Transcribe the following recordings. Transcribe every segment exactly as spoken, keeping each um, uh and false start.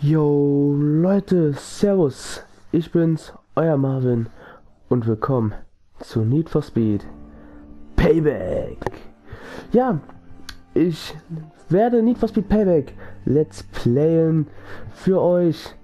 Yo Leute, Servus, ich bin's, euer Marvin und willkommen zu Need for Speed Payback. Ja, ich werde Need for Speed Payback Let's Playen für euch.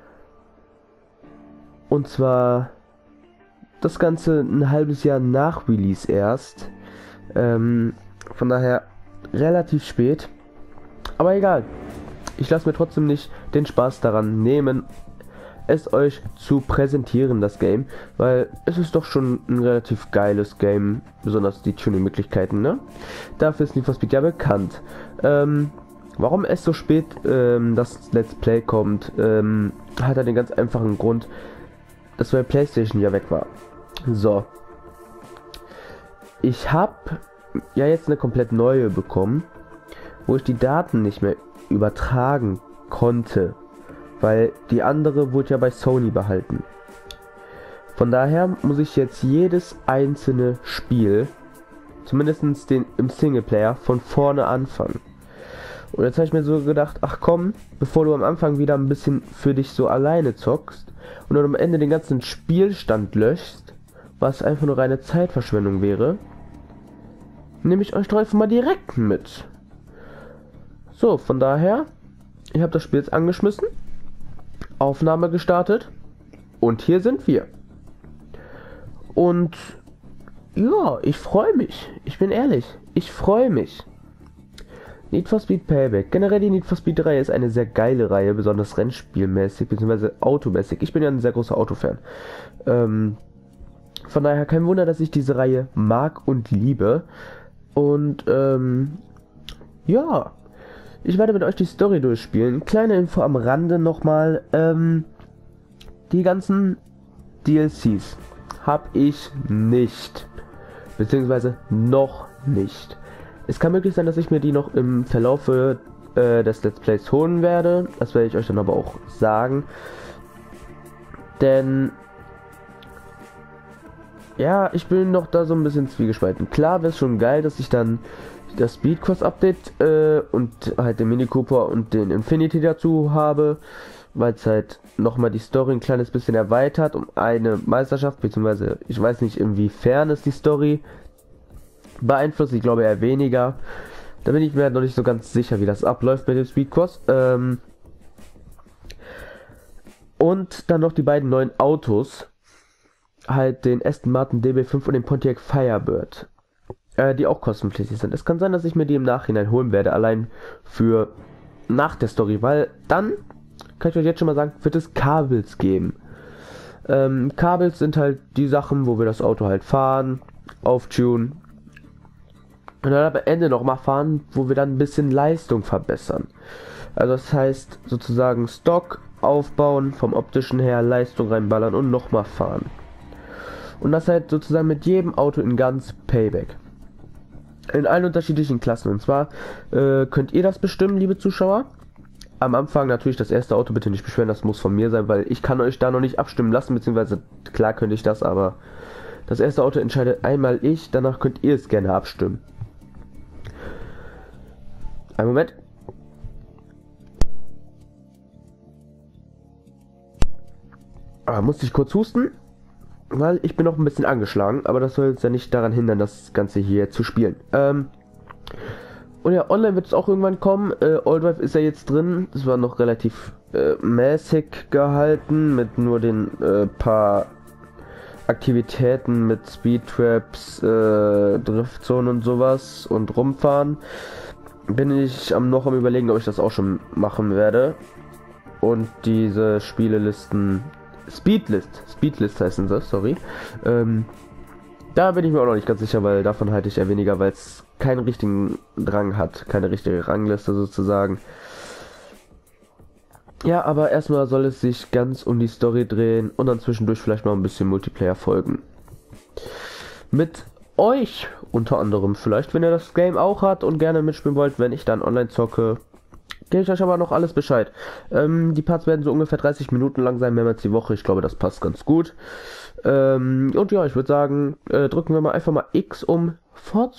Und zwar das Ganze ein halbes Jahr nach Release erst. Ähm, von daher relativ spät. Aber egal. Ich lasse mir trotzdem nicht den Spaß daran nehmen, es euch zu präsentieren, das Game, weil es ist doch schon ein relativ geiles Game, besonders die Tuning-Möglichkeiten, ne? Dafür ist Need for Speed ja bekannt. Ähm, warum es so spät ähm, das Let's Play kommt, ähm, hat er den ganz einfachen Grund, dass meine PlayStation ja weg war. So. Ich habe ja jetzt eine komplett neue bekommen, wo ich die Daten nicht mehr übertragen konnte, weil die andere wurde ja bei Sony behalten. Von daher muss ich jetzt jedes einzelne Spiel, zumindest den im Singleplayer, von vorne anfangen. Und jetzt habe ich mir so gedacht, ach komm, bevor du am Anfang wieder ein bisschen für dich so alleine zockst und dann am Ende den ganzen Spielstand löschst, was einfach nur reine Zeitverschwendung wäre, nehme ich euch doch einfach mal direkt mit. So, von daher, ich habe das Spiel jetzt angeschmissen, Aufnahme gestartet und hier sind wir. Und ja, ich freue mich, ich bin ehrlich, ich freue mich. Need for Speed Payback, generell die Need for Speed Reihe ist eine sehr geile Reihe, besonders rennspielmäßig bzw. automäßig. Ich bin ja ein sehr großer Autofan. Ähm, von daher kein Wunder, dass ich diese Reihe mag und liebe. Und ähm, ja. Ich werde mit euch die Story durchspielen. Kleine Info am Rande nochmal. Ähm, die ganzen D L Cs habe ich nicht. Beziehungsweise noch nicht. Es kann möglich sein, dass ich mir die noch im Verlaufe äh, des Let's Plays holen werde. Das werde ich euch dann aber auch sagen. Denn ja, ich bin noch da so ein bisschen zwiegespalten. Klar wäre es schon geil, dass ich dann das Speed Cross Update äh, und halt den Mini Cooper und den Infinity dazu habe, weil es halt nochmal die Story ein kleines bisschen erweitert um eine Meisterschaft, beziehungsweise ich weiß nicht, inwiefern es die Story beeinflusst, ich glaube eher weniger. Da bin ich mir halt noch nicht so ganz sicher, wie das abläuft mit dem Speed Cross. Ähm und dann noch die beiden neuen Autos, halt den Aston Martin D B fünf und den Pontiac Firebird. Äh, die auch kostenpflichtig sind. Es kann sein, dass ich mir die im Nachhinein holen werde, allein für nach der Story, weil dann, kann ich euch jetzt schon mal sagen, wird es Kabels geben. Ähm, Kabels sind halt die Sachen, wo wir das Auto halt fahren, auftunen und dann am Ende nochmal fahren, wo wir dann ein bisschen Leistung verbessern. Also das heißt sozusagen Stock aufbauen, vom optischen her Leistung reinballern und nochmal fahren. Und das halt sozusagen mit jedem Auto in ganz Payback. In allen unterschiedlichen Klassen. Und zwar äh, könnt ihr das bestimmen, liebe Zuschauer. Am Anfang natürlich das erste Auto bitte nicht beschweren, das muss von mir sein, weil ich kann euch da noch nicht abstimmen lassen, beziehungsweise klar könnte ich das, aber das erste Auto entscheidet einmal ich, danach könnt ihr es gerne abstimmen. Einen Moment. Ah, musste ich kurz husten, weil ich bin noch ein bisschen angeschlagen, aber das soll jetzt ja nicht daran hindern, das Ganze hier zu spielen. Ähm, und ja, online wird es auch irgendwann kommen. Äh, All Drive ist ja jetzt drin. Das war noch relativ äh, mäßig gehalten, mit nur den äh, paar Aktivitäten mit Speedtraps, äh, Driftzonen und sowas und rumfahren. Bin ich am noch am überlegen, ob ich das auch schon machen werde. Und diese Spielelisten, Speedlist, Speedlist heißen sie, sorry. Ähm, da bin ich mir auch noch nicht ganz sicher, weil davon halte ich eher weniger, weil es keinen richtigen Rang hat, keine richtige Rangliste sozusagen. Ja, aber erstmal soll es sich ganz um die Story drehen und dann zwischendurch vielleicht mal ein bisschen Multiplayer folgen. Mit euch unter anderem vielleicht, wenn ihr das Game auch habt und gerne mitspielen wollt, wenn ich dann online zocke. Gebe ich euch aber noch alles Bescheid. Ähm, die Parts werden so ungefähr dreißig Minuten lang sein, mehrmals die Woche. Ich glaube, das passt ganz gut. Ähm, und ja, ich würde sagen, äh, drücken wir mal einfach mal X, um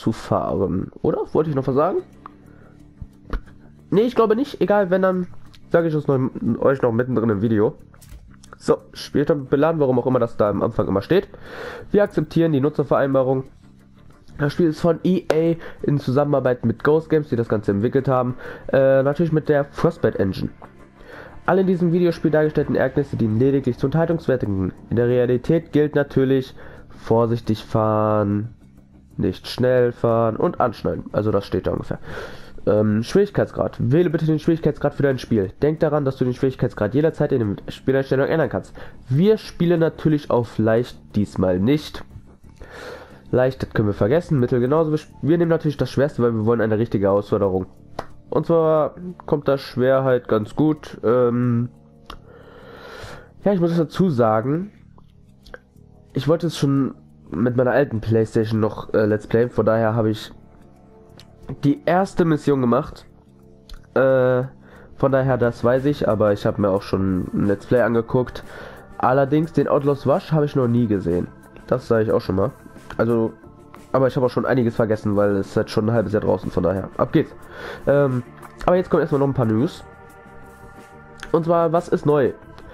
fortzufahren. Oder? Wollte ich noch was sagen? Nee, ich glaube nicht. Egal, wenn dann sage ich es noch, euch noch mittendrin im Video. So, Spielstand beladen, warum auch immer das da am Anfang immer steht. Wir akzeptieren die Nutzervereinbarung. Das Spiel ist von E A in Zusammenarbeit mit Ghost Games, die das Ganze entwickelt haben. Äh, natürlich mit der Frostbite Engine. Alle in diesem Videospiel dargestellten Ereignisse dienen lediglich zu Unterhaltungswerten. In der Realität gilt natürlich vorsichtig fahren, nicht schnell fahren und anschneiden. Also das steht da ungefähr. Ähm, Schwierigkeitsgrad. Wähle bitte den Schwierigkeitsgrad für dein Spiel. Denk daran, dass du den Schwierigkeitsgrad jederzeit in den Spieleinstellungen ändern kannst. Wir spielen natürlich auf leicht, diesmal nicht. Leicht, das können wir vergessen. Mittel genauso. Wir nehmen natürlich das Schwerste, weil wir wollen eine richtige Herausforderung. Und zwar kommt das schwer halt ganz gut. Ähm ja, ich muss dazu sagen, ich wollte es schon mit meiner alten Playstation noch äh, Let's Play. Von daher habe ich die erste Mission gemacht. Äh, von daher, das weiß ich, aber ich habe mir auch schon ein Let's Play angeguckt. Allerdings den Outlaws Rush habe ich noch nie gesehen. Das sage ich auch schon mal. Also, aber ich habe auch schon einiges vergessen, weil es ist jetzt schon ein halbes Jahr draußen, von daher. Ab geht's. Ähm, aber jetzt kommen erstmal noch ein paar News. Und zwar, was ist neu?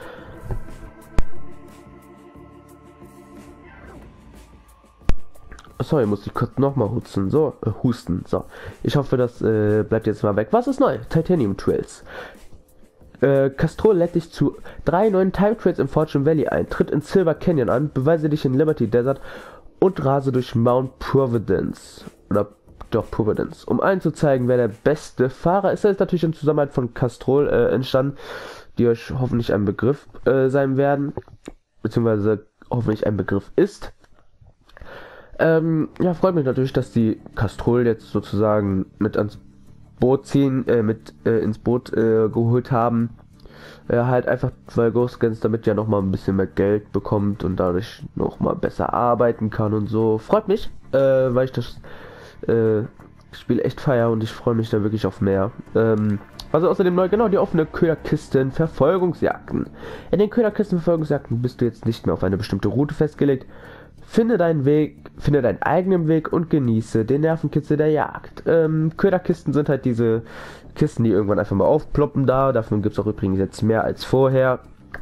Sorry, muss ich kurz nochmal husten. So, äh, husten. So. Ich hoffe, das äh, bleibt jetzt mal weg. Was ist neu? Titanium Trails. Äh, Castrol lädt dich zu drei neuen Time Trails im Fortune Valley ein. Tritt in Silver Canyon an, beweise dich in Liberty Desert und rase durch Mount Providence. Oder doch Providence. Um allen zu zeigen, wer der beste Fahrer ist. Das ist natürlich in Zusammenarbeit von Castrol äh, entstanden, die euch hoffentlich ein Begriff äh, sein werden. Beziehungsweise hoffentlich ein Begriff ist. Ähm, ja, freut mich natürlich, dass die Castrol jetzt sozusagen mit ans Boot ziehen, äh, mit äh, ins Boot äh, geholt haben. Ja, halt einfach, weil Ghost Games damit ja nochmal ein bisschen mehr Geld bekommt und dadurch nochmal besser arbeiten kann und so. Freut mich, äh, weil ich das äh, Spiel echt feiere und ich freue mich da wirklich auf mehr. Ähm, also außerdem neu, genau, die offene Köderkisten Verfolgungsjagden. In den Köderkisten Verfolgungsjagden bist du jetzt nicht mehr auf eine bestimmte Route festgelegt. Finde deinen Weg, finde deinen eigenen Weg und genieße den Nervenkitzel der Jagd. Ähm, Köderkisten sind halt diese Kisten, die irgendwann einfach mal aufploppen da. Davon gibt es auch übrigens jetzt mehr als vorher.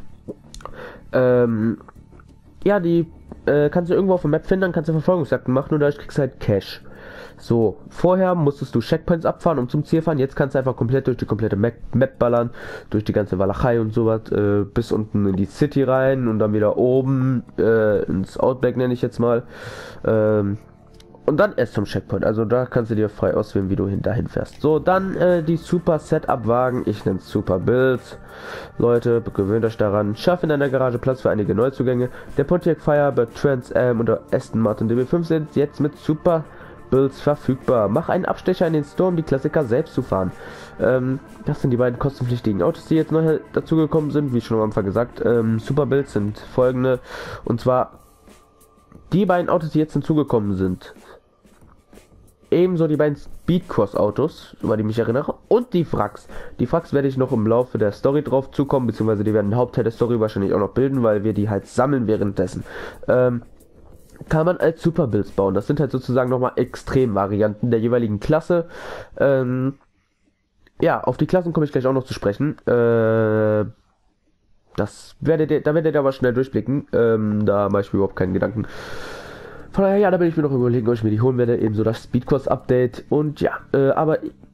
Ähm, ja, die äh, kannst du irgendwo auf der Map finden, dann kannst du Verfolgungsjagden machen und dadurch kriegst du halt Cash. So, vorher musstest du Checkpoints abfahren, um zum Ziel fahren. Jetzt kannst du einfach komplett durch die komplette Map, Map ballern, durch die ganze Walachei und sowas, äh, bis unten in die City rein und dann wieder oben äh, ins Outback, nenne ich jetzt mal. Ähm, und dann erst zum Checkpoint. Also da kannst du dir frei auswählen, wie du hin dahin fährst. So, dann äh, die Super Setup-Wagen. Ich nenne es Super Builds. Leute, gewöhnt euch daran. Schaff in deiner Garage Platz für einige Neuzugänge. Der Pontiac Firebird, Trans Am und der Aston Martin D B fünf sind jetzt mit Super Builds verfügbar. Mach einen Abstecher in den Store, um die Klassiker selbst zu fahren. Ähm, das sind die beiden kostenpflichtigen Autos, die jetzt neu dazugekommen sind, wie schon am Anfang gesagt. Ähm, Super Builds sind folgende. Und zwar die beiden Autos, die jetzt hinzugekommen sind. Ebenso die beiden Speedcross-Autos, über die ich mich erinnere, und die Wracks. Die Wracks werde ich noch im Laufe der Story drauf zukommen, beziehungsweise die werden den Hauptteil der Story wahrscheinlich auch noch bilden, weil wir die halt sammeln währenddessen. Ähm, kann man als Superbuilds bauen. Das sind halt sozusagen nochmal Extremvarianten der jeweiligen Klasse. Ähm, ja, auf die Klassen komme ich gleich auch noch zu sprechen. Äh, das werdet ihr, da werdet ihr aber schnell durchblicken. Ähm, da mache ich mir überhaupt keinen Gedanken. Von daher, ja, da bin ich mir noch überlegen, ob ich mir die holen werde. Ebenso das Speedcourse-Update. Und ja, äh, aber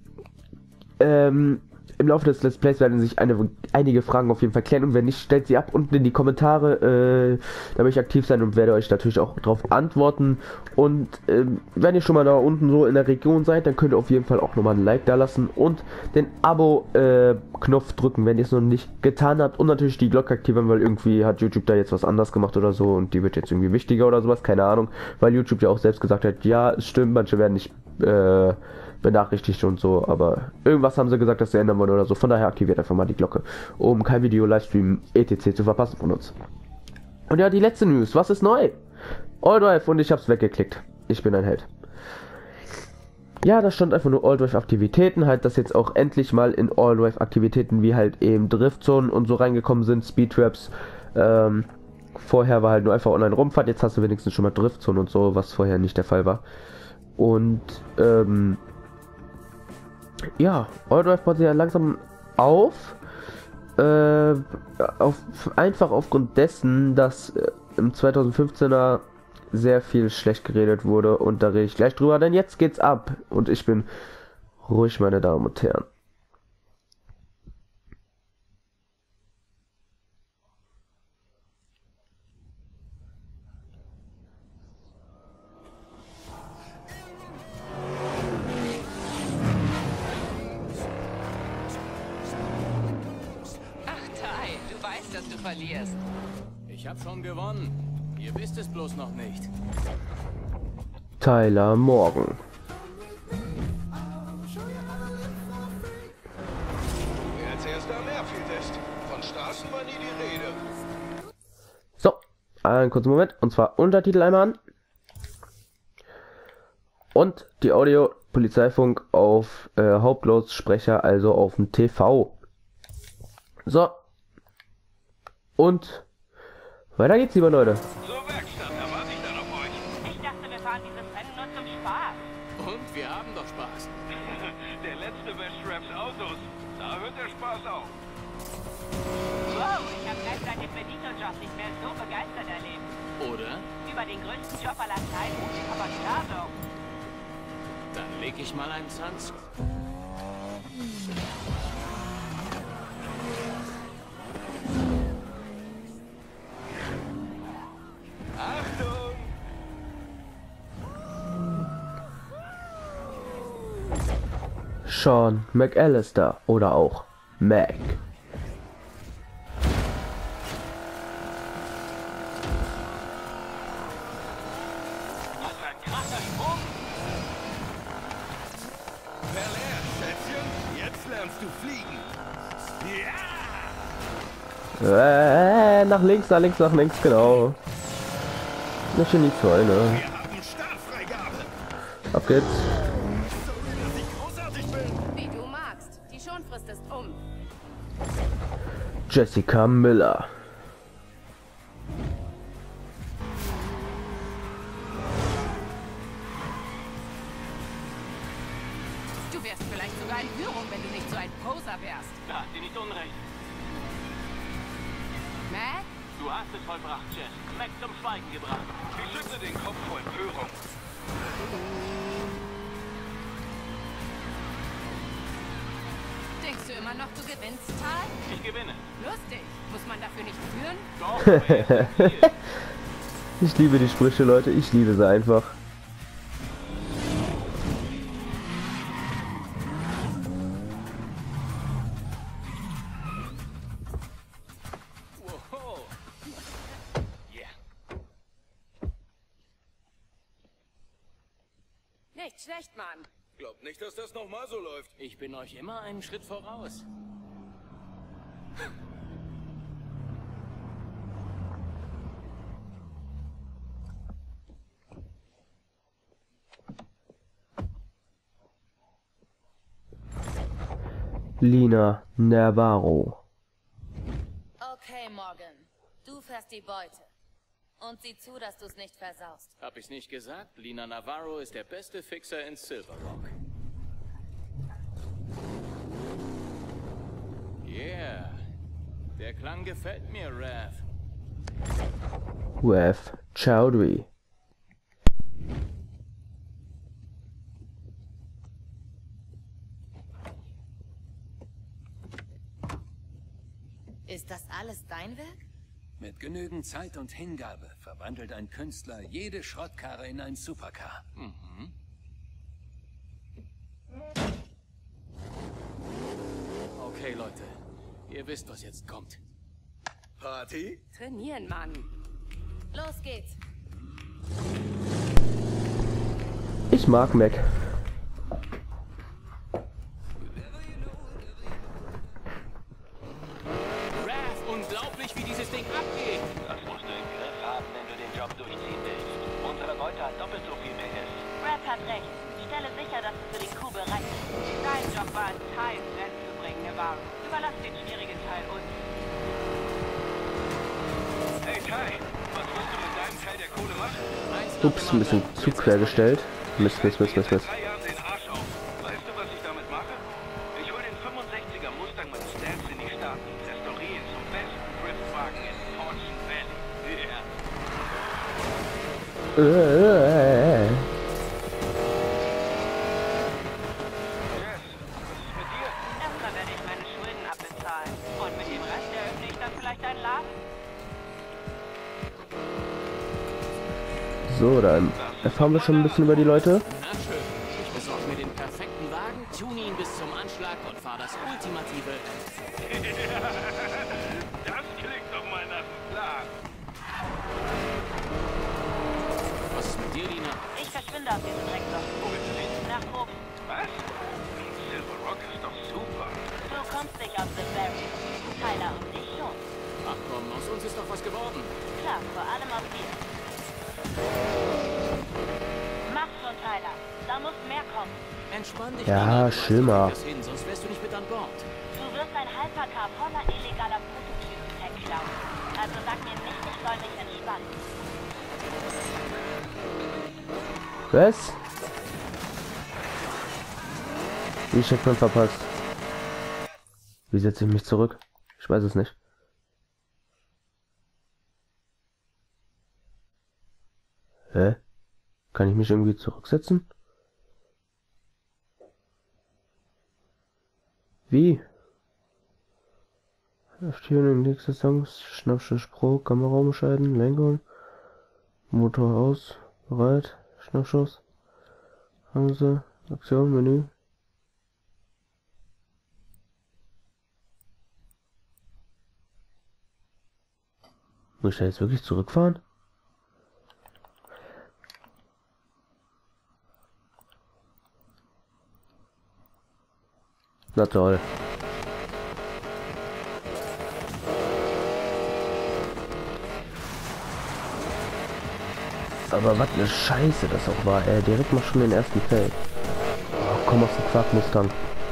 ähm, im Laufe des Let's Plays werden sich eine, einige Fragen auf jeden Fall klären und wenn nicht, stellt sie ab unten in die Kommentare, äh, da werde ich aktiv sein und werde euch natürlich auch darauf antworten und äh, wenn ihr schon mal da unten so in der Region seid, dann könnt ihr auf jeden Fall auch nochmal ein Like da lassen und den Abo-Knopf äh, drücken, wenn ihr es noch nicht getan habt und natürlich die Glocke aktivieren, weil irgendwie hat YouTube da jetzt was anders gemacht oder so und die wird jetzt irgendwie wichtiger oder sowas, keine Ahnung, weil YouTube ja auch selbst gesagt hat, ja, es stimmt, manche werden nicht äh, benachrichtigt und so, aber irgendwas haben sie gesagt, dass sie ändern wollen oder so. Von daher aktiviert einfach mal die Glocke, um kein Video, Livestream, et cetera zu verpassen von uns. Und ja, die letzte News. Was ist neu? All Drive und ich hab's weggeklickt. Ich bin ein Held. Ja, da stand einfach nur All Drive Aktivitäten, halt, dass jetzt auch endlich mal in All Drive Aktivitäten wie halt eben Driftzonen und so reingekommen sind, Speedtraps. Ähm, vorher war halt nur einfach online rumfahrt, jetzt hast du wenigstens schon mal Driftzonen und so, was vorher nicht der Fall war. Und ähm, ja, All Drive baut sich ja langsam auf. Äh, auf, einfach aufgrund dessen, dass äh, im zweitausendfünfzehner sehr viel schlecht geredet wurde und da rede ich gleich drüber, denn jetzt geht's ab und ich bin ruhig, meine Damen und Herren. Dass du verlierst. Ich habe schon gewonnen. Ihr wisst es bloß noch nicht. Tyler Morgan. Wer als erster am Airfield ist. Von Straßen war nie die Rede. So, einen kurzen Moment. Und zwar Untertitel einmal an. Und die Audio Polizeifunk auf äh, Hauptlautsprecher, also auf dem T V. So. Und weiter geht's, liebe Leute. Zur Werkstatt, da warte ich dann auf euch. Ich dachte, wir fahren dieses Rennen nur zum Spaß. Und wir haben doch Spaß. Der letzte wäscht Raps Autos. Da hört der Spaß auf. Wow, ich habe gleich seit dem Benito-Job nicht mehr so begeistert erlebt. Oder? Über den größten Job aller Zeiten, aber klar doch. Dann leg ich mal einen Tanz. Achtung! Sean McAllister oder auch Mac. Was für ein krasser Sprung! Verlehr, Schätzchen, jetzt lernst du fliegen. Ja! Äh, nach links, nach links, nach links, genau. Das ist nicht toll, ne? Wir haben Startfreigabe. Ab geht's. Sorry, dass ich großartig bin. Wie du magst. Die Schonfrist ist um. Jessica Miller. Du wärst vielleicht sogar in Führung, wenn du nicht so ein Poser wärst. Da hat sie nicht unrecht. Mac? Du hast es vollbracht, Jess. Mac zum Schweigen gebracht. Ich schütze den Kopf vor Empörung. Denkst du immer noch, du gewinnst, Tal? Ich gewinne. Lustig. Muss man dafür nicht führen? Doch, aber erst im Ziel. Ich liebe die Sprüche, Leute. Ich liebe sie einfach. Wow. Yeah. Nicht schlecht, Mann. Glaub nicht, dass das nochmal so läuft. Ich bin euch immer einen Schritt voraus. Lina Navarro. Okay, Morgan. Du fährst die Beute. Und sieh zu, dass du es nicht versaust. Hab ich's nicht gesagt? Lina Navarro ist der beste Fixer in Silver Rock. Yeah. Der Klang gefällt mir, Rav. Rav Chowdhury. Ist das alles dein Werk? Mit genügend Zeit und Hingabe verwandelt ein Künstler jede Schrottkarre in ein Supercar. Mhm. Okay, Leute. Ihr wisst, was jetzt kommt. Party? Trainieren, Mann. Los geht's. Ich mag Mac. Rav, unglaublich, wie dieses Ding abgeht. Das musst du im Griff haben, wenn du den Job durchziehen willst. Unsere Beute hat doppelt so viel P S. Brad hat recht. Stelle sicher, dass du für den Coup bereit bist. Dein Job war es, Ty ins Rennen zu bringen, Navarro. Überlass den schwierigen Teil uns. Hey Ty, was wirst du mit deinem Teil der Kohle machen? Ups, ein bisschen zu quer gestellt. Mist, Mist, Mist, Mist, Mist. Drei Jahren den Arsch auf. Weißt du, was ich damit mache? Ich hol den fünfundsechziger Mustang mit Stats in die Staaten, restauriere Äh, äh. Erstmal werde ich meine Schulden abbezahlen. Und mit dem Rest eröffne ich dann vielleicht einen Laden. So, dann erfahren wir schon ein bisschen über die Leute. Na schön. Ich besorge mir den perfekten Wagen, tune ihn bis zum Anschlag und fahre das ultimative Rennen. Das klingt doch mal nach einem Plan. Was ist mit dir, Lina? Ich verschwinde aus diesem Dreckloch. Wo willst du hin? Nach oben. Was? Silver Rock ist doch super. Du kommst nicht aus The Barry. Tyler und ich schon. Ach komm, aus uns ist doch was geworden. Klar, vor allem aus dir. Mach schon, Tyler. Da muss mehr kommen. Entspann dich, Ja, Lina. Du weißt chill doch, mal. wo das hin, sonst wärst du nicht mit an Bord. Du wirst ein Hypercar voller illegaler Prototypen klauen. Also sag mir nicht, ich soll mich entspannen. Was? Wie Checkpoint verpasst? Wie setze ich mich zurück? Ich weiß es nicht. Hä? Kann ich mich irgendwie zurücksetzen? Wie? Aktivieren nächste Songs, Schnappschuss Pro, Kamera umschalten, Lenkung, Motor aus, bereit, Schnappschuss, Hause, Aktion, Menü. Muss ich da jetzt wirklich zurückfahren? Na toll. Aber was eine Scheiße das auch war, ey. Direkt mal schon den ersten Feld. Oh, komm aus dem Quark-Mustang.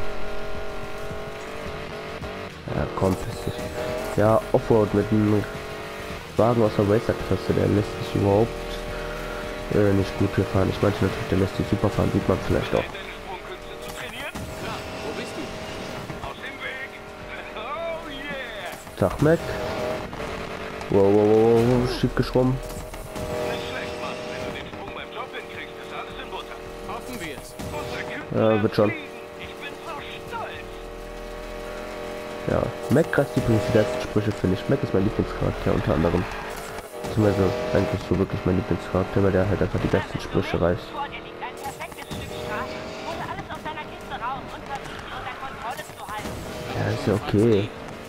Ja, komm, piss dich. Ja, Offroad mit einem Wagen aus der Racer-Klasse, der lässt sich überhaupt äh, nicht gut hier fahren. Ich meine natürlich, der lässt sich super fahren, sieht man vielleicht auch. Deine Sprungkünste zu trainieren? Klar, wo bist du? Aus dem Weg. Oh yeah. Tag, Mac. Wow, wow, wow, wow, schief geschwommen. Nicht schlecht, Mann. Wenn du den Sprung beim Job hinkriegst, ist alles in Butter. Hoffen wir es. Unser Captain Ja, wird schon. fliegen. Ich bin so stolz. Ja, Mac reißt übrigens die besten Sprüche, finde ich. Mac ist mein Lieblingscharakter unter anderem. Beziehungsweise eigentlich so wirklich mein Lieblingscharakter, weil der halt einfach die besten Sprüche reißt. Vor dir liegt ein perfektes Stück Straße. Hole alles aus deiner Kiste raus und versuch sie unter Kontrolle zu halten. Ja, ist ja okay.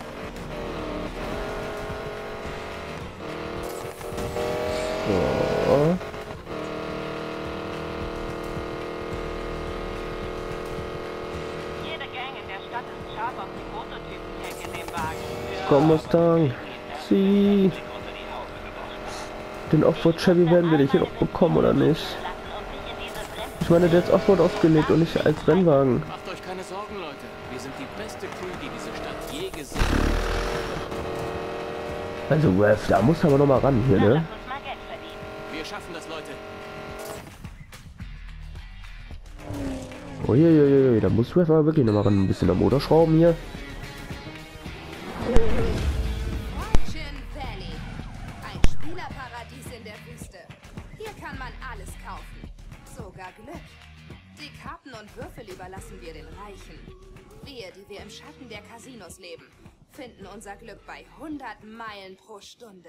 So. Jede Gang in der Stadt ist scharf auf die Prototypen-Tech in dem Wagen. Komm, Mustang. Zieh. Den Offroad Chevy werden wir hier noch bekommen, oder nicht? Ich meine, der ist Offroad aufgelegt und nicht als Rennwagen. Macht euch keine Sorgen, Leute. Wir sind die beste Crew, die diese Stadt je gesehen hat. Also, Rev, da muss aber noch mal ran hier, Lass ne? uns mal Geld verdienen. Wir schaffen das, Leute. Uiuiui, da muss Rev aber wirklich noch mal ran. Ein bisschen am Motor schrauben hier. Fortune Valley. Ein Spielerparadies in der Wüste. Hier kann man alles kaufen. Sogar Glück. Die Karten und Würfel überlassen wir den Reichen. Wir, die wir im Schatten der Casinos leben, finden unser Glück bei hundert Meilen pro Stunde.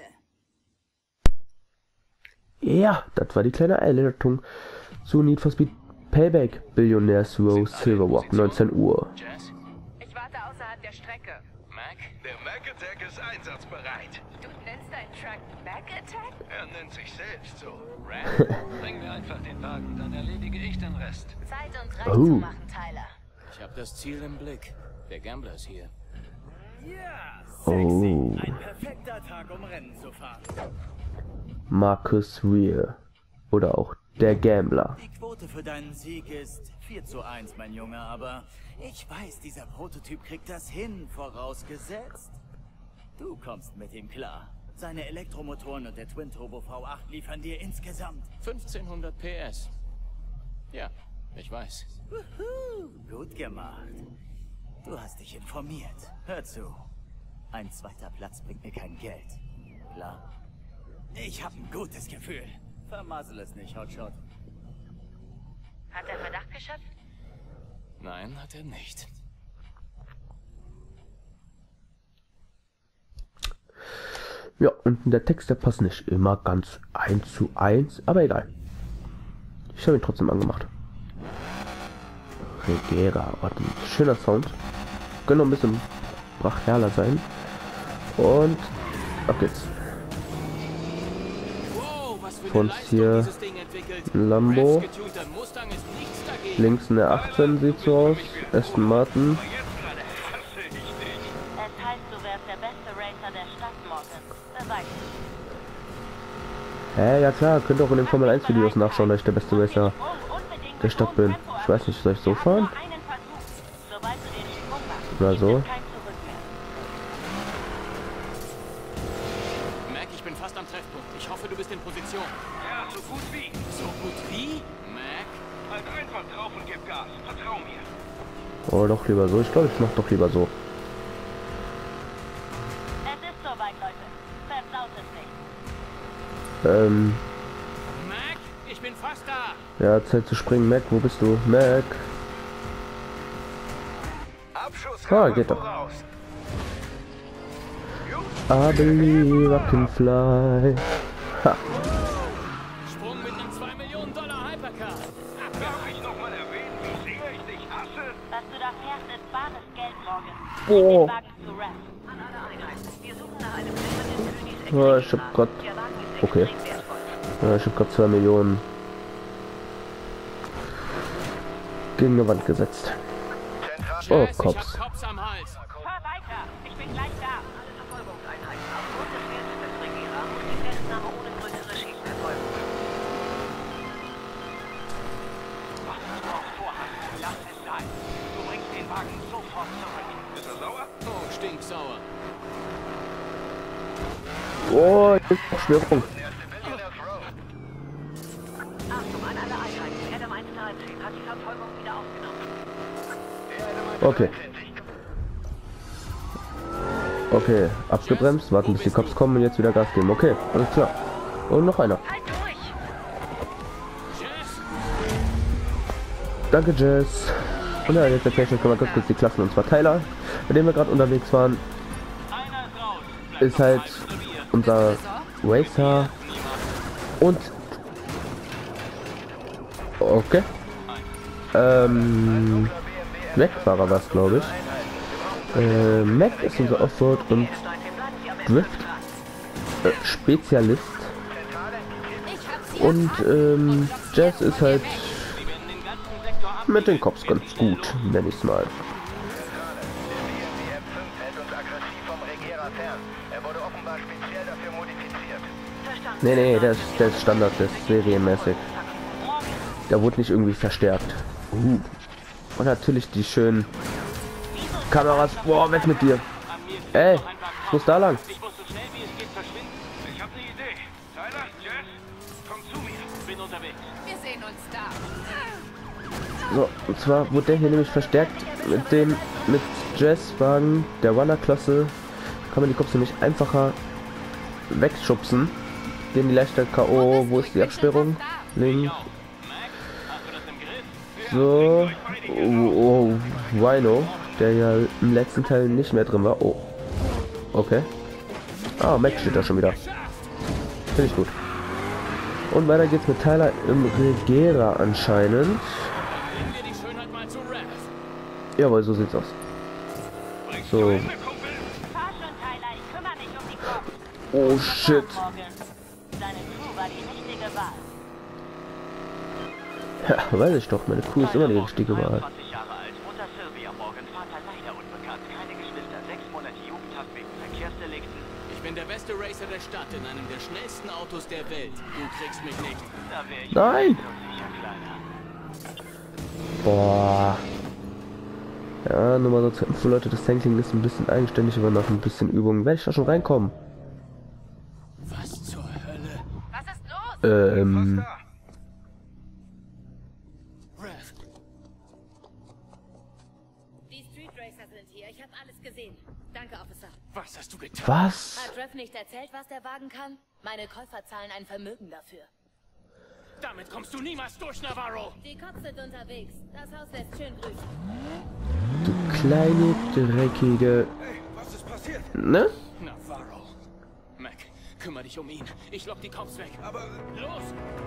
Ja, das war die kleine Einleitung zu Need for Speed Payback Billionaires Row Silverwalk, neunzehn Uhr. Jazz? Ich warte außerhalb der Strecke. Mac? Der Mac Attack ist einsatzbereit. Du nennst deinen Truck Mac Attack? Er nennt sich selbst so. Ram, bring mir einfach den Wagen, dann erledige ich den Rest. Zeit, uns Oh. reich zu machen, Tyler. Ich habe das Ziel im Blick. Der Gambler ist hier. Ja, Oh. sexy. Ein perfekter Tag, um Rennen zu fahren. Marcus Weir. Oder auch der Gambler. Die Quote für deinen Sieg ist vier zu eins, mein Junge, aber ich weiß, dieser Prototyp kriegt das hin, vorausgesetzt. Du kommst mit ihm klar. Seine Elektromotoren und der Twin Turbo V acht liefern dir insgesamt. fünfzehnhundert P S. Ja, ich weiß. Wuhu, gut gemacht. Du hast dich informiert. Hör zu. Ein zweiter Platz bringt mir kein Geld. Klar. Ich habe ein gutes Gefühl. Vermassel es nicht, Hotshot. Hat er Verdacht geschöpft? Nein, hat er nicht. Ja, und der Text, der passt nicht immer ganz eins zu eins, aber egal. Ich habe ihn trotzdem angemacht. Regera, warte, schöner Sound. Könnte noch ein bisschen brachialer sein. Und ab geht's. Wow, was für Von eine Leistung hier dieses Ding entwickelt. ein Lambo. Revs getunter Mustang ist nichts dagegen. Links eine achtzehn sieht so aus. Aston Martin. Es heißt, du wärst der beste Racer der Stadt, Morgan. Beweis es. Hä, ja klar, könnt ihr auch in den Formel eins Videos nachschauen, dass ich der beste Racer der Stadt bin. Ich weiß nicht, soll ich so fahren? Oder so? Mac, ich bin fast am Treffpunkt. Ich hoffe, du bist in Position. Ja, so gut wie. So gut wie? Mac? Halt einfach drauf und gib Gas. Vertrau mir. Oh, doch lieber so. Ich glaube, ich mach doch lieber so. Es ist soweit, Leute. Versaut es nicht. Ähm, Mac, ich bin fast da. ja, Zeit zu springen. Mac, wo bist du? Mac. Ah, geht doch. I believe I can fly. Ha. Sprung mit einem zwei Millionen Dollar Hypercar. Darf ich noch mal erwähnen, wie sehr ich dich hasse? Was du da fährst, ist bares Geld, Morgan. Oh. Den Wagen zu Rev. An alle Einheiten. Wir suchen nach einem silbernen Königs Ja, ich hab grad. Der Wagen ist Okay. extrem wertvoll. Ja, ich hab grad zwei Millionen gegen eine Wand gesetzt. Oh, Jess, ich Cops. hab Cops am Hals. Fahr weiter. Ich bin gleich da. Alle Verfolgungseinheiten. Aufgrund des Wertes des Regera muss die Festnahme ohne größere Schäden erfolgen. Was du auch vorhast, lass es sein. Du bringst den Wagen sofort zurück. Ist er sauer? Oh, stinksauer. Oh, jetzt Verschwörung. Achtung an alle Einheiten. Adam eins dreizehn hat die Verfolgung wieder aufgenommen. Okay. Okay, abgebremst, warten bis die Cops kommen und jetzt wieder Gas geben. Okay, alles klar. Und noch einer. Halt durch! Jess, Danke, Jess. Und ja, jetzt erkläre ich euch mal ganz kurz die Klassen. Und zwar Tyler, bei dem wir gerade unterwegs waren, einer ist raus. ist halt unser Racer. Und... Okay. Ähm... Mac-Fahrer war es, glaube ich. Äh, Mac ist unser Offroad und Drift äh, Spezialist. Und ähm, Jess ist halt mit den Cops ganz gut, nenne ich es mal. Nee, nee, der ist, der ist Standard, der ist serienmäßig. Der wurde nicht irgendwie verstärkt. Uh. Und natürlich die schönen Kameras. Boah, weg mit dir. Ey, ich muss da lang. Ich muss so schnell wie es geht verschwinden. Ich habe eine Idee. Tyler, Jess, komm zu mir. Bin unterwegs. Wir sehen uns da. So, und zwar wurde der hier nämlich verstärkt mit dem mit Jess-Wagen der Runner-Klasse. Kann man die Cops nämlich einfacher wegschubsen. Den die leichter K O. Wo ist die Absperrung? Links. So. Oh, oh, Rhino, der ja im letzten Teil nicht mehr drin war. Oh. Okay. Ah, Mac steht da schon wieder. Finde ich gut. Und weiter geht's mit Tyler im Regera anscheinend. Bringen wir die Schönheit mal zu Rev. Jawohl, so sieht's aus. So. Fahr schon, Tyler. Ich kümmere mich um die Cops. Oh shit. Morgan. Deine Crew war die richtige Wahl. Ja, weiß ich doch, meine Crew ist immer die richtige Wahl. dreiundzwanzig Jahre alt, Mutter Sylvia Morgan, Vater leider unbekannt, keine Geschwister, sechs Monate Jugendhaft wegen Verkehrsdelikten. Ich bin der beste Racer der Stadt in einem der schnellsten Autos der Welt. Du kriegst mich nicht. Da wäre ich Nein! so sicher, Kleiner. Boah. Ja, nur mal so zur Info, Leute, das Tankling ist ein bisschen eigenständig, aber nach ein bisschen Übung werde ich da schon reinkommen. Was zur Hölle? Was ist los? Ähm, Rev, Die Street Racer sind hier. Ich habe alles gesehen. Danke, Officer. was hast du getan? was? Hat Rev nicht erzählt, was der Wagen kann? Meine Käufer zahlen ein Vermögen dafür. Damit kommst du niemals durch, Navarro! Die Cops sind unterwegs. Das Haus lässt schön grüßen. Du kleine, dreckige... Hey, was ist passiert? Ne? Navarro. Mac, kümmere dich um ihn. Ich lock die Cops weg. Aber... Los!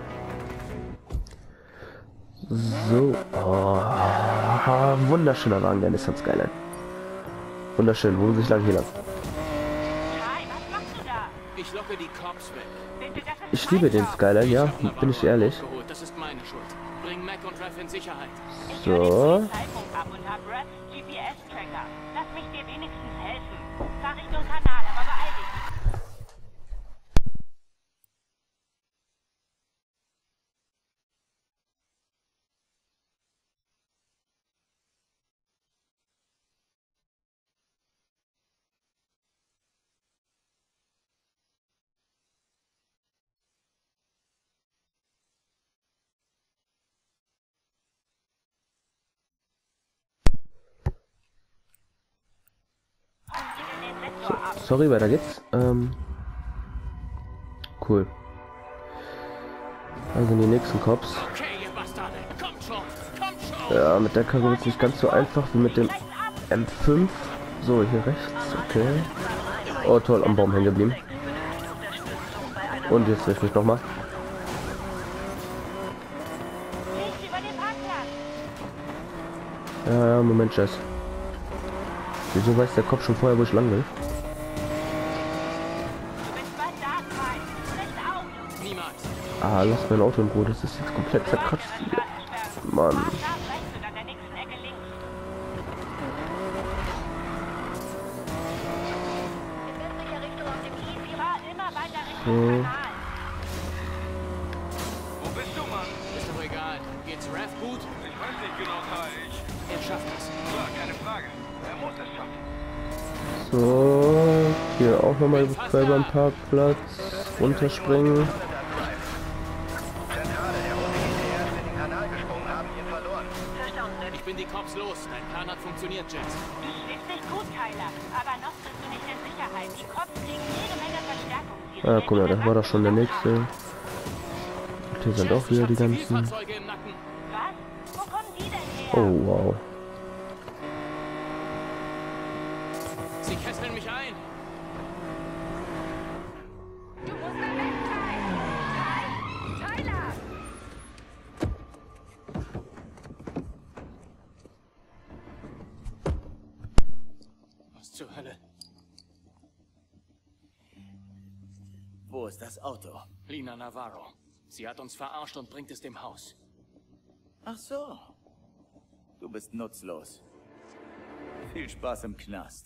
So. Oh, wunderschöner Wagen, der Nissan Skyline. Wunderschön, wo sich lang hier lang. Kai, was machst du da? Ich locke die Cops weg. Bitte, das ist Ich liebe den Skyline, ja, bin ich ehrlich. Das ist meine Schuld. Bring Mac und Rev in Sicherheit. Ich höre den So. Polizeifunk ab und hab Reds G P S-Tracker. Lass mich dir wenigstens helfen. Fahr Richtung Kanal, aber beeil dich. Sorry, weiter geht's. Ähm, cool. Also die nächsten Cops. Okay, ihr Bastarde. Kommt schon. Kommt schon. Ja, mit der Karre wird es nicht ganz so einfach wie mit dem M fünf. So, hier rechts. Okay. Oh, toll, am Baum hängen geblieben. Und jetzt treffe ich mich nochmal. Links über den Parkplatz. Ja, ja, Moment, Jess. Wieso weiß der Kopf schon vorher, wo ich lang will? Du bist bald da, Kai. Recht auf. Niemals. Ah, lass mein Auto in Ruhe, das ist jetzt komplett verkratzt hier. Mann. Fahr scharf rechts und an der nächsten Ecke links. In westlicher Richtung auf dem Kies. Fahr immer weiter Richtung So. Kanal. Wo bist du, Mann? Ist doch egal. Geht's Rev gut? Ich weiß nicht genau, Kai. Ich... Er schafft es. Ja, keine Frage. Er muss es schaffen. So, hier auch nochmal quer beim Parkplatz. Runterspringen. Ich bin die Cops los. Dein Plan hat funktioniert, Jess. Du stehst nicht gut, Kyler. Aber noch bist du nicht in Sicherheit. Die Cops kriegen jede Menge Verstärkung. Sie Ah, guck mal, das war doch schon der nächste. Und hier sind auch wieder die ganzen. Zivilfahrzeuge im Nacken. Was? Wo kommen die denn her? Oh, wow. Sie kesseln mich ein. Du musst da weg, Kai! Kai! Tyler! Was zur Hölle? Wo ist das Auto? Lina Navarro. Sie hat uns verarscht und bringt es dem Haus. Ach so. Du bist nutzlos. Viel Spaß im Knast.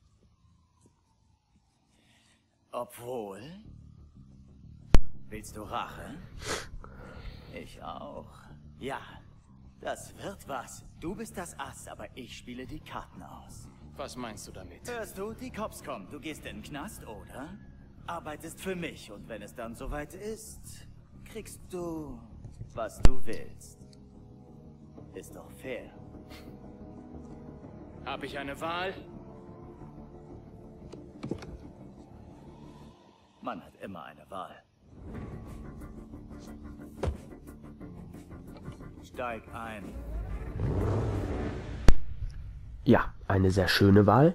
Obwohl... Willst du Rache? Ich auch. Ja, das wird was. Du bist das Ass, aber ich spiele die Karten aus. Was meinst du damit? Hörst du, die Cops kommen. Du gehst in den Knast, oder? Arbeitest für mich und wenn es dann soweit ist, kriegst du, was du willst. Ist doch fair. Hab ich eine Wahl? Man hat immer eine Wahl. Steig ein. Ja, eine sehr schöne Wahl.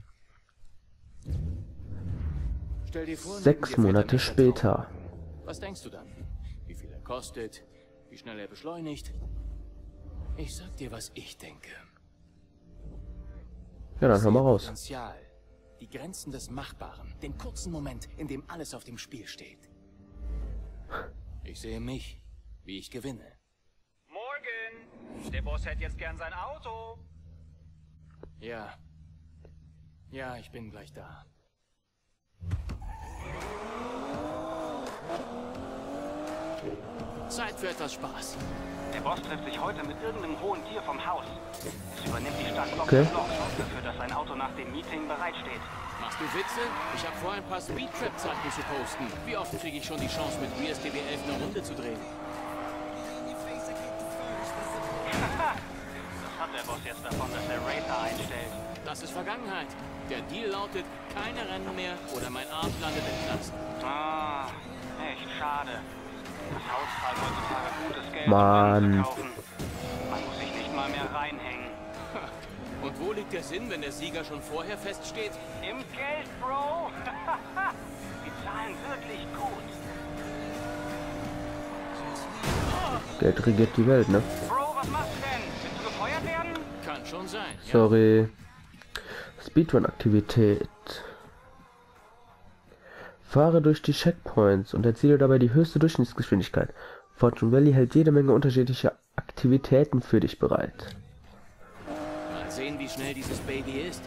Stell dir vor, Sechs neben dir Monate fährt ein später. Auto. Was denkst du dann? Wie viel er kostet? Wie schnell er beschleunigt? Ich sag dir, was ich denke. Ja, dann hör mal raus. Potenzial, die Grenzen des Machbaren, den kurzen Moment, in dem alles auf dem Spiel steht. Ich sehe mich, wie ich gewinne. Morgen! Der Boss hätte jetzt gern sein Auto. Ja. Ja, ich bin gleich da. Zeit für etwas Spaß. Der Boss trifft sich heute mit irgendeinem hohen Tier vom Haus. Es übernimmt die Stadt Block Okay. für Block, sorgt dafür, dass sein Auto nach dem Meeting bereitsteht. Machst du Witze? Ich habe vor, ein paar Speedtrap-Zeiten zu posten. Wie oft kriege ich schon die Chance, mit W S D W elf eine Runde zu drehen? Was hat der Boss jetzt davon, dass er Racer einstellt? Das ist Vergangenheit. Der Deal lautet, keine Rennen mehr oder mein Arsch landet im Knast. Ah, echt schade. Das Haus zahlt heutzutage gutes Geld, Mann. um zu kaufen. Man muss sich nicht mal mehr reinhängen. Und wo liegt der Sinn, wenn der Sieger schon vorher feststeht? Im Geld, Bro! Die zahlen wirklich gut. Geld regiert die Welt, ne? Bro, was machst du denn? Willst du gefeuert werden? Kann schon sein. Ja. Sorry. Speedrun-Aktivität. Fahre durch die Checkpoints und erziele dabei die höchste Durchschnittsgeschwindigkeit. Fortune Valley hält jede Menge unterschiedlicher Aktivitäten für dich bereit. Mal sehen, wie schnell dieses Baby ist.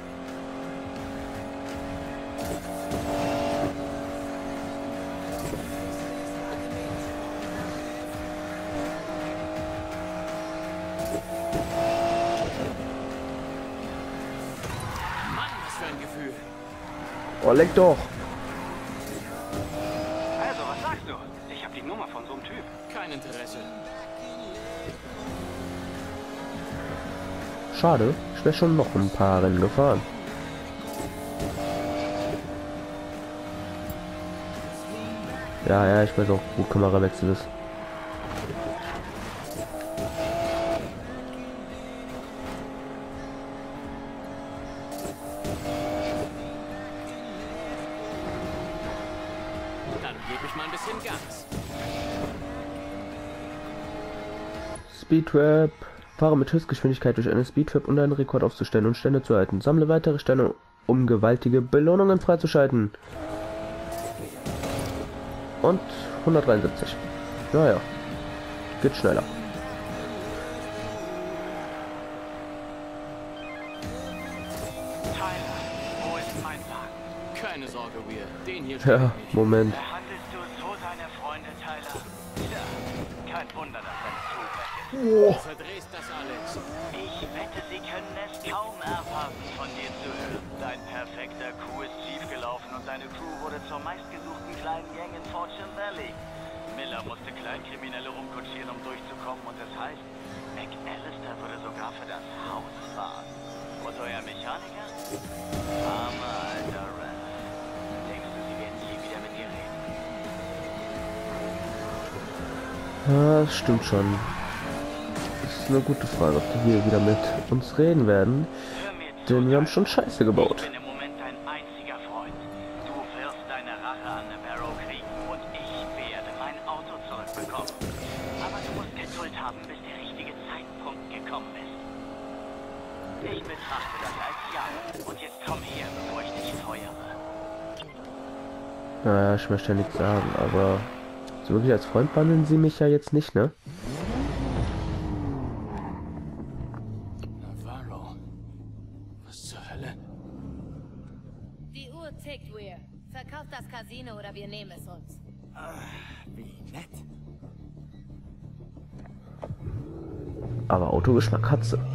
Mann, was für ein Gefühl. Oh, leck doch! Also, was sagst du? Ich habe die Nummer von so einem Typ. Kein Interesse. Schade, ich wäre schon noch ein paar Rennen gefahren. Ja, ja, ich weiß auch, wo Kamerawechsel ist. Dann gebe ich mal ein bisschen Gas. Speedtrap. Fahre mit Höchstgeschwindigkeit durch eine Speedtrap, um deinen Rekord aufzustellen und Stände zu halten. Sammle weitere Sterne, um gewaltige Belohnungen freizuschalten. Und hundertdreiundsiebzig. Naja, geht schneller. Tyler, wo ist mein Wagen? Keine Sorge, Weir. Den hier Ja, Moment. Behandelst du so deine Freunde, Tyler? Ja, kein Wunder, dass deine Crew weg ist. Du verdrehst das alles. Ich wette, Sie können es kaum erwarten, von dir zu hören. Dein perfekter Coup ist schiefgelaufen und deine Crew wurde zur meistgesuchten kleinen Gang in Fortune Valley. Miller musste Kleinkriminelle rumkutschieren, um durchzukommen, und das heißt, McAllister würde sogar für das Haus fahren. Und euer Mechaniker? Armer alter Renner. Denkst du, sie werden nie wieder mit dir reden? Ja, das stimmt schon. Das ist eine gute Frage, ob die hier wieder mit uns reden werden. Hör mir zu, Denn wir haben schon Tyler. Scheiße gebaut. Ich bin im Moment dein einziger Freund. Du wirst deine Rache an Navarro kriegen und ich werde mein Auto zurückbekommen. Aber du musst Geduld haben, bis der richtige Zeitpunkt gekommen ist. Ich betrachte das als Ja. Und jetzt komm her, bevor ich dich feuere. Naja, ich möchte ja nichts sagen, aber so wirklich als Freund behandeln sie mich ja jetzt nicht, ne? Navarro. Was zur Hölle? Die Uhr tickt, Weir. Verkauft das Casino oder wir nehmen es uns. Wie nett. Aber Autogeschmack hat sie.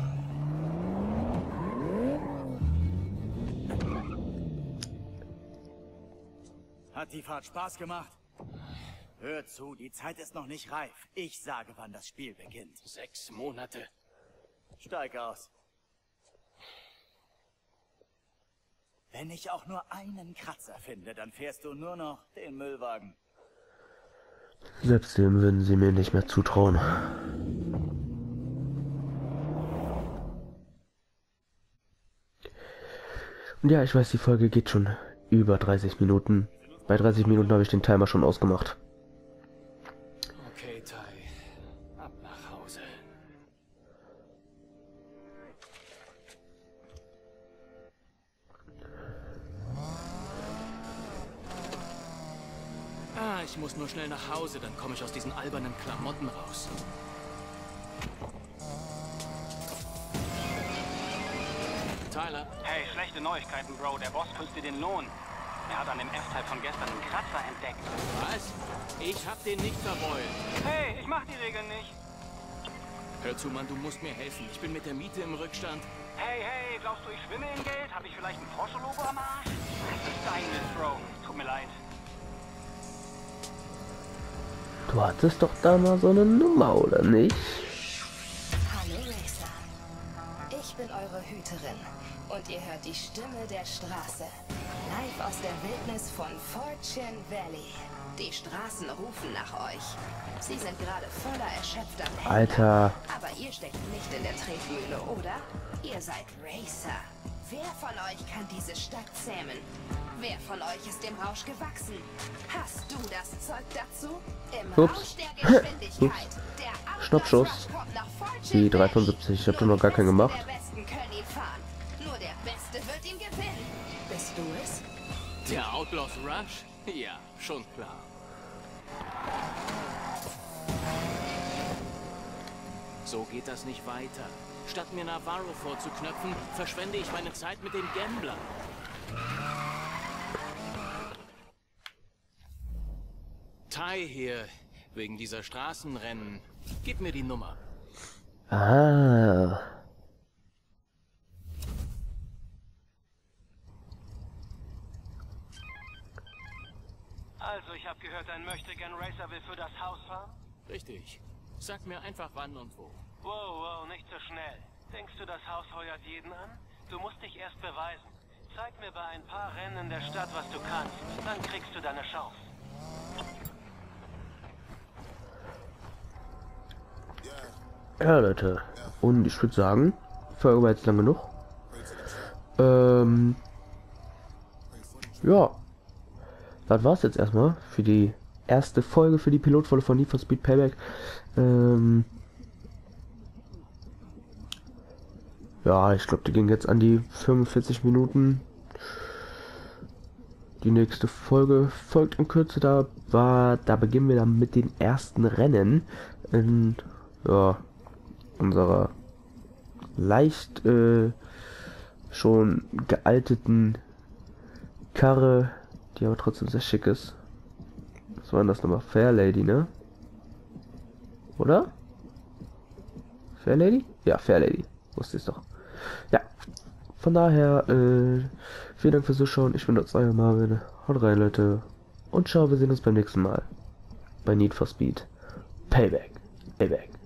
Hat die Fahrt Spaß gemacht? Hör zu, die Zeit ist noch nicht reif. Ich sage, wann das Spiel beginnt. Sechs Monate. Steig aus. Wenn ich auch nur einen Kratzer finde, dann fährst du nur noch den Müllwagen. Selbst dem würden sie mir nicht mehr zutrauen. Und ja, ich weiß, die Folge geht schon über dreißig Minuten. Bei dreißig Minuten habe ich den Timer schon ausgemacht. Okay, Ty. Ab nach Hause. Ah, ich muss nur schnell nach Hause, dann komme ich aus diesen albernen Klamotten raus. Tyler. Hey, schlechte Neuigkeiten, Bro. Der Boss kürzt dir den Lohn. Er hat an dem F-Teil von gestern einen Kratzer entdeckt. Was? Ich hab den nicht verbeult. Hey, ich mach die Regeln nicht. Hör zu, Mann, du musst mir helfen. Ich bin mit der Miete im Rückstand. Hey, hey, glaubst du, ich schwimme in Geld? Hab ich vielleicht ein Porsche-Logo am Arsch? Das ist dein Mist, Bro. Tut mir leid. Du hattest doch da mal so eine Nummer, oder nicht? Hallo Racer. Ich bin eure Hüterin und ihr hört die Stimme der Straße. Live aus der Wildnis von Fortune Valley. Die Straßen rufen nach euch. Sie sind gerade voller erschöpfter Pendler. Alter. Aber ihr steckt nicht in der Tretmühle, oder? Ihr seid Racer. Wer von euch kann diese Stadt zähmen? Wer von euch ist dem Rausch gewachsen? Hast du das Zeug dazu? Im Ups. Rausch der Geschwindigkeit. Der Schnappschuss. Outlaws kommt nach Fortune Die drei von Valley. siebzig. Ich habe noch gar keinen gemacht. Der Besten können ihn fahren. Nur der Beste wird ihn gewinnen. Bist du es? Der Outlaws Rush? Ja, schon klar. So geht das nicht weiter. Statt mir Navarro vorzuknöpfen, verschwende ich meine Zeit mit dem Gambler. Ty hier, wegen dieser Straßenrennen. Gib mir die Nummer. Ah. Also, ich habe gehört, ein Möchtegern-Racer will für das Haus fahren? Richtig. Sag mir einfach wann und wo. Wow, wow, nicht so schnell. Denkst du, das Haus heuert jeden an? Du musst dich erst beweisen. Zeig mir bei ein paar Rennen in der Stadt, was du kannst. Dann kriegst du deine Chance. Ja, Leute. Und ich würde sagen, Folge war jetzt lang genug. Ähm. Ja. Das war's jetzt erstmal für die erste Folge, für die Pilotfolge von Need for Speed Payback. Ähm. Ja, ich glaube, die ging jetzt an die fünfundvierzig Minuten. Die nächste Folge folgt in Kürze. Da war, da beginnen wir dann mit den ersten Rennen in, ja, unserer leicht äh, schon gealteten Karre, die aber trotzdem sehr schick ist. Was war denn das nochmal? Fairlady, ne? Oder? Fairlady? Ja, Fairlady. Wusste ich doch. Ja, von daher, äh, vielen Dank fürs Zuschauen. Ich bin dort euer Marvin. Haut rein, Leute. Und ciao, wir sehen uns beim nächsten Mal. Bei Need for Speed Payback. Payback.